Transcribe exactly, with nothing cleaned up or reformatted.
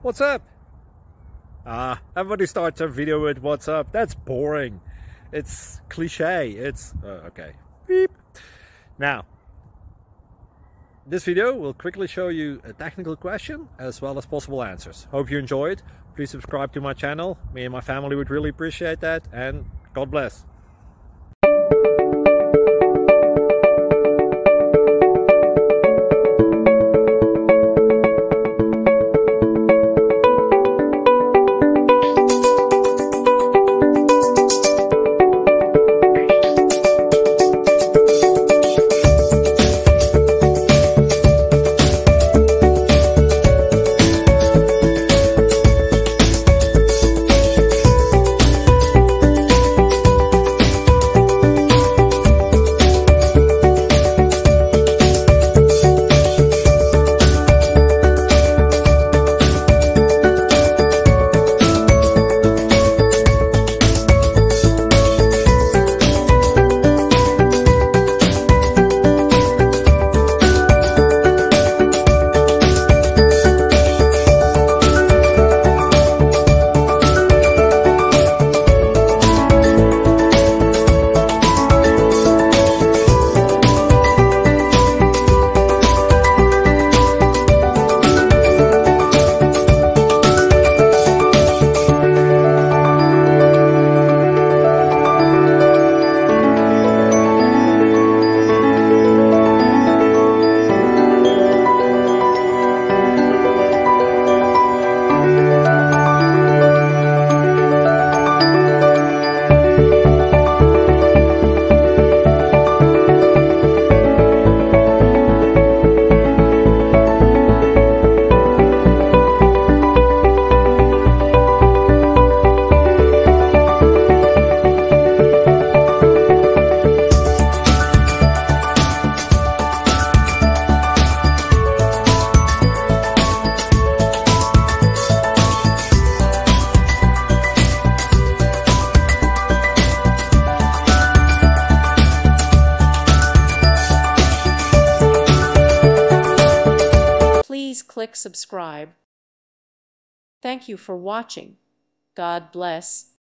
What's up? Ah, everybody starts a video with what's up. That's boring. It's cliche. It's uh, okay. Beep. Now, this video will quickly show you a technical question as well as possible answers. Hope you enjoyed. Please subscribe to my channel. Me and my family would really appreciate that, and God bless. Please click subscribe. Thank you for watching. God bless.